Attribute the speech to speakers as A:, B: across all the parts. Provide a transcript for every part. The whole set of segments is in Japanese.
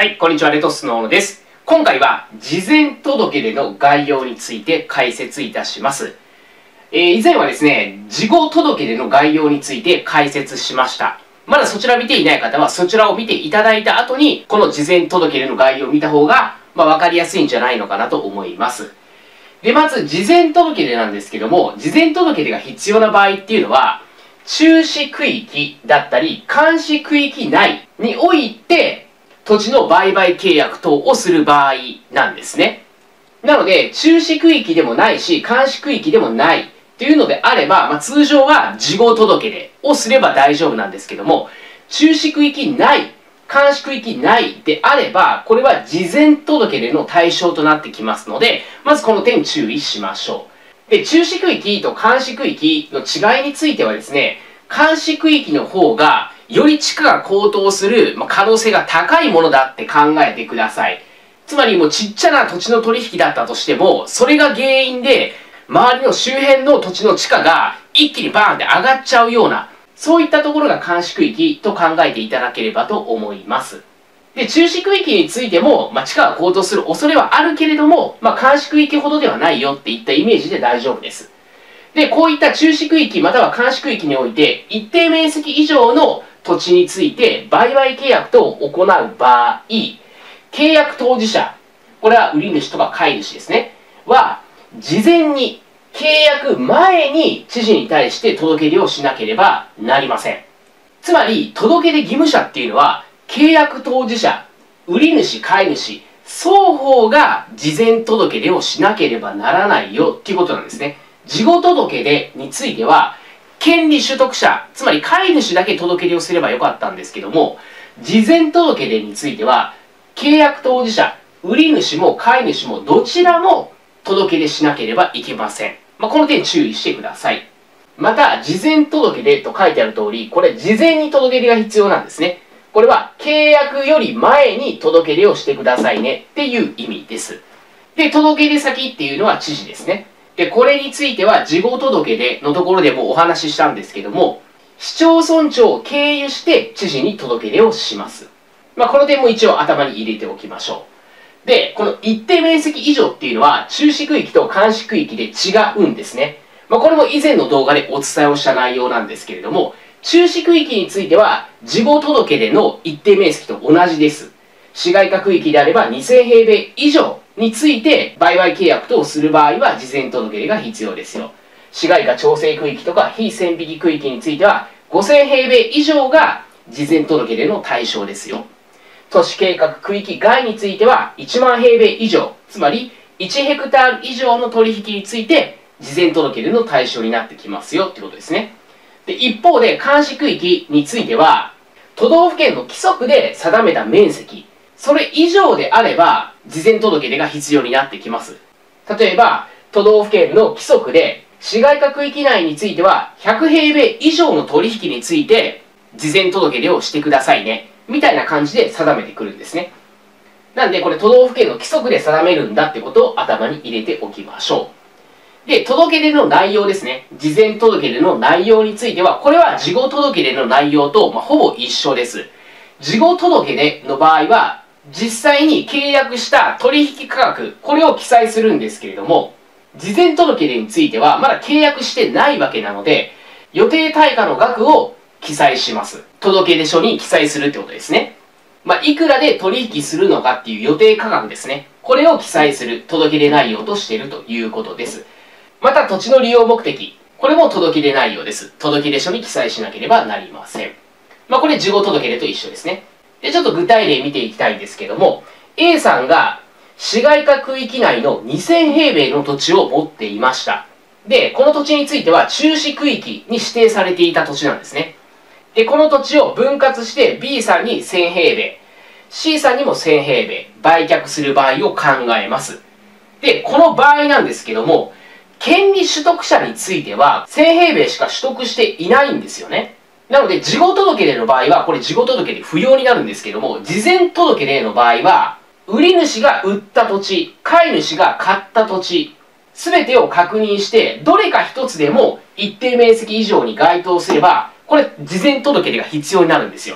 A: はい、こんにちは、レトスの小野です。今回は、事前届出の概要について解説いたします。以前はですね、事後届出の概要について解説しました。まだそちら見ていない方は、そちらを見ていただいた後に、この事前届出の概要を見た方が、わかりやすいんじゃないのかなと思います。で、まず、事前届出なんですけども、事前届出が必要な場合っていうのは、注視区域だったり、監視区域内において、土地の売買契約等をする場合なんですね。なので、注視区域でもないし、監視区域でもないというのであれば、通常は事後届出をすれば大丈夫なんですけども、注視区域内、監視区域内であれば、これは事前届出の対象となってきますので、まずこの点注意しましょう。で、注視区域と監視区域の違いについてはですね、監視区域の方が、より地価が高騰する可能性が高いものだって考えてください。つまりもうちっちゃな土地の取引だったとしても、それが原因で周りの周辺の土地の地価が一気にバーンって上がっちゃうような、そういったところが監視区域と考えていただければと思います。で、注視区域についても、地価が高騰する恐れはあるけれども、監視区域ほどではないよっていったイメージで大丈夫です。で、こういった注視区域または監視区域において、一定面積以上の土地について売買契約等を行う場合、契約当事者、これは売り主とか買い主ですね、は、事前に、契約前に知事に対して届け出をしなければなりません。つまり、届け出義務者っていうのは、契約当事者、売り主、買い主、双方が事前届け出をしなければならないよっていうことなんですね。事後届出については、権利取得者、つまり買い主だけ届け出をすればよかったんですけども、事前届出については、契約当事者、売り主も買い主もどちらも届け出しなければいけません。この点注意してください。また、事前届出と書いてある通り、これ事前に届け出が必要なんですね。これは契約より前に届け出をしてくださいねっていう意味です。で、届け出先っていうのは知事ですね。で、これについては事後届出のところでもお話ししたんですけども、市町村長を経由して知事に届け出をします。この点も一応頭に入れておきましょう。で、この一定面積以上っていうのは、注視区域と監視区域で違うんですね。これも以前の動画でお伝えをした内容なんですけれども、注視区域については、事後届出の一定面積と同じです。市街化区域であれば2000平米以上について売買契約等をする場合は事前届出が必要ですよ。市街化調整区域とか非線引き区域については5000平米以上が事前届出の対象ですよ。都市計画区域外については1万平米以上、つまり1ヘクタール以上の取引について事前届出の対象になってきますよってことですね。で、一方で監視区域については都道府県の規則で定めた面積、それ以上であれば、事前届出が必要になってきます。例えば、都道府県の規則で、市街化区域内については、100平米以上の取引について、事前届出をしてくださいね。みたいな感じで定めてくるんですね。なんで、これ都道府県の規則で定めるんだってことを頭に入れておきましょう。で、届け出の内容ですね。事前届出の内容については、これは事後届出の内容と、ほぼ一緒です。事後届出の場合は、実際に契約した取引価格、これを記載するんですけれども、事前届出についてはまだ契約してないわけなので、予定対価の額を記載します。届出書に記載するってことですね。いくらで取引するのかっていう予定価格ですね。これを記載する届出内容としているということです。また土地の利用目的、これも届出内容です。届出書に記載しなければなりません。これ事後届出と一緒ですね。で、ちょっと具体例見ていきたいんですけども、A さんが市街化区域内の2000平米の土地を持っていました。で、この土地については注視区域に指定されていた土地なんですね。で、この土地を分割して B さんに1000平米、C さんにも1000平米、売却する場合を考えます。で、この場合なんですけども、権利取得者については1000平米しか取得していないんですよね。なので、事後届出の場合は、これ事後届出不要になるんですけども、事前届出の場合は、売り主が売った土地、買い主が買った土地、すべてを確認して、どれか一つでも一定面積以上に該当すれば、これ事前届出が必要になるんですよ。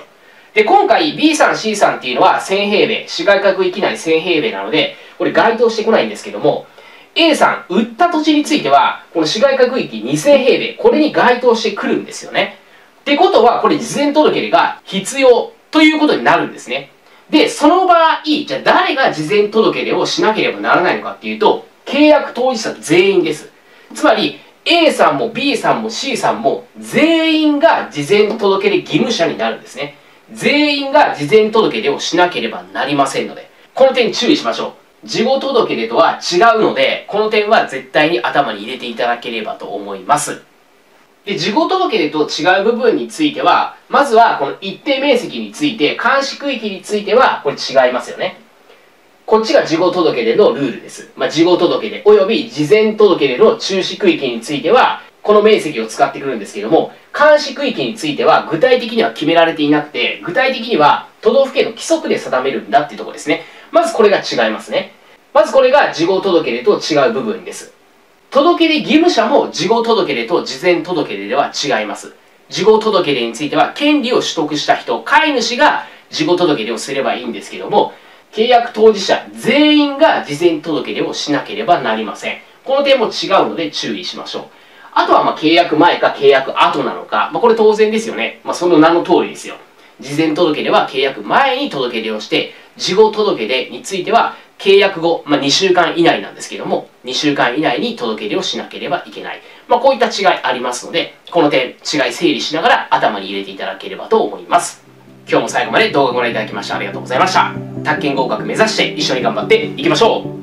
A: で、今回 B さん C さんっていうのは1000平米、市街化区域内1000平米なので、これ該当してこないんですけども、A さん、売った土地については、この市街化区域2000平米、これに該当してくるんですよね。ってことは、これ事前届出が必要ということになるんですね。で、その場合、じゃあ誰が事前届出をしなければならないのかっていうと、契約当事者全員です。つまり、A さんも B さんも C さんも全員が事前届出義務者になるんですね。全員が事前届出をしなければなりませんので、この点注意しましょう。事後届出とは違うので、この点は絶対に頭に入れていただければと思います。で、事後届出と違う部分については、まずはこの一定面積について、監視区域については、これ違いますよね。こっちが事後届出のルールです。事後届出及び事前届出の注視区域については、この面積を使ってくるんですけども、監視区域については具体的には決められていなくて、具体的には都道府県の規則で定めるんだっていうところですね。まずこれが違いますね。まずこれが事後届出と違う部分です。届出義務者も事後届出と事前届出では違います。事後届出については権利を取得した人、飼い主が事後届出をすればいいんですけども、契約当事者全員が事前届出をしなければなりません。この点も違うので注意しましょう。あとは契約前か契約後なのか、これ当然ですよね。その名の通りですよ。事前届出は契約前に届出をして、事後届出については契約後、2週間以内なんですけども、2週間以内に届出をしなければいけない。こういった違いありますので、この点、違い整理しながら頭に入れていただければと思います。今日も最後まで動画をご覧いただきましてありがとうございました。宅建合格目指して一緒に頑張っていきましょう。